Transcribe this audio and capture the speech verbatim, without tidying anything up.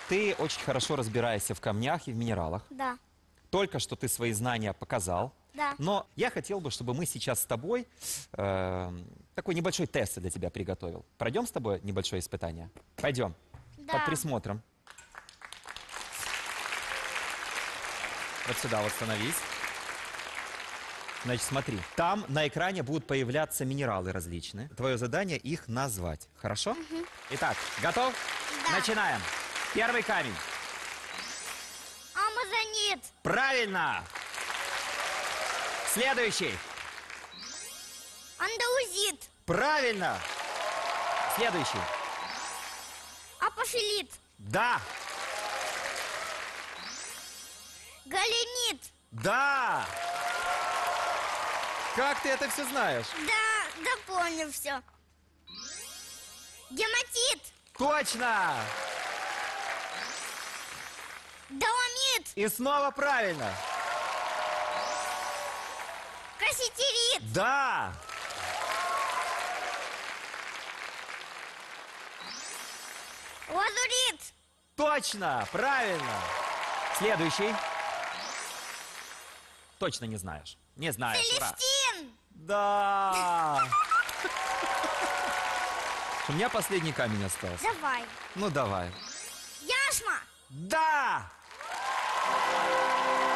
ты очень хорошо разбираешься в камнях и в минералах. Да. Только что ты свои знания показал. Да. Но я хотел бы, чтобы мы сейчас с тобой э, такой небольшой тест для тебя приготовил. Пройдем с тобой небольшое испытание? Пойдем. Да. Под присмотром. Вот сюда вот становись. Значит, смотри. Там на экране будут появляться минералы различные. Твое задание их назвать. Хорошо? Угу. Итак, готов? Да. Начинаем. Первый камень. Амазонит. Правильно! Следующий. Андалузит. Правильно! Следующий. Апофилит. Да! Галенит. Да! Как ты это все знаешь? Да, да помню все. Гематит. Точно! Доломит. И снова правильно! Касситерит. Да! Лазурит. Точно! Правильно! Следующий. Точно не знаешь. Не знаешь. Ура. Целестин. Да! У меня последний камень остался. Давай. Ну давай. Яшма. Да!